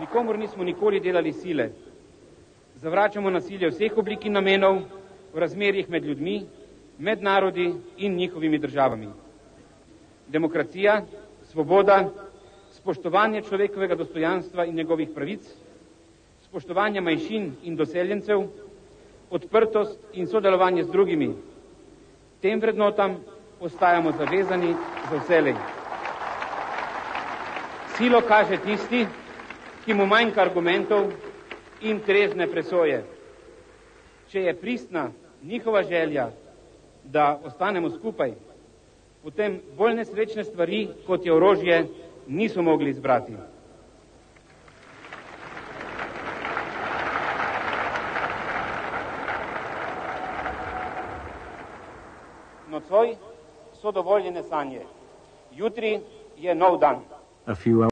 Nikomur nismo nikoli delali sile. Zavračamo nasilje vseh oblik in namenov v razmerjih med ljudmi, med narodi in njihovimi državami. Demokracija, svoboda, spoštovanje človekovega dostojanstva in njegovih pravic, spoštovanje manjšin in doseljencev, odprtost in sodelovanje z drugimi. Tem vrednotam ostajamo zavezani za vselej. Silo kaže tisti, ki mu manjka argumentov in trezne presoje. Če je pristna njihova želja, da ostanemo skupaj, potem bolj nesrečne stvari, kot je orožje, niso mogli izbrati. Nocoj so dovoljene sanje. Jutri je nov dan.